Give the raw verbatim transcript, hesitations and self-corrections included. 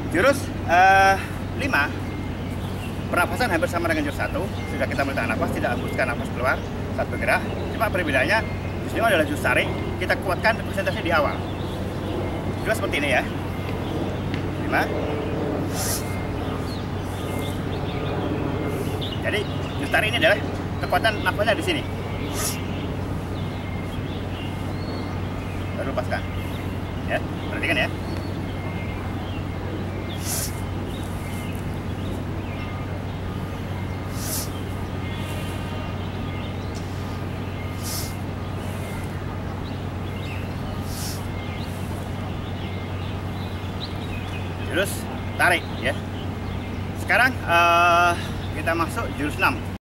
Jurus uh, lima, pernapasan hampir sama dengan jurus satu. Sudah kita menahan nafas, tidak hembuskan nafas keluar saat bergerak. Cuma perbedaannya, jurus lima adalah jurus tarik. Kita kuatkan persentase di awal. Jurus seperti ini ya. lima. Jadi jurus tarik ini adalah kekuatan nafasnya di sini. Baru lepaskan. Ya, perhatikan ya. Jurus tarik ya. Sekarang uh, kita masuk jurus enam.